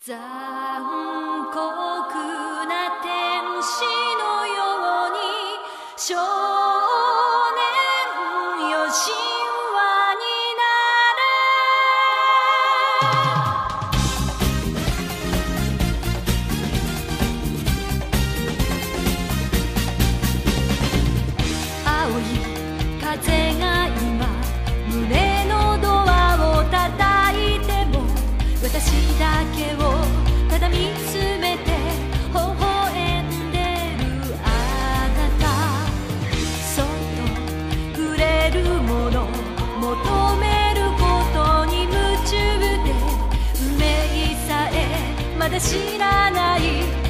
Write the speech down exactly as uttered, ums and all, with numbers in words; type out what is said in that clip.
残酷な天使のように少年よ神話になれ青い風が今胸のドアを叩いても私だけをただ見つめて微笑んでるあなたそっと触れるもの求めることに夢中で運命さえまだ知らない